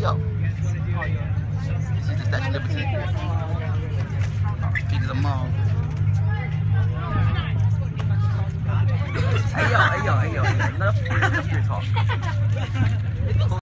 yo. This is the Statue of Liberty. Big as a mall. Hey yo, enough for your talk.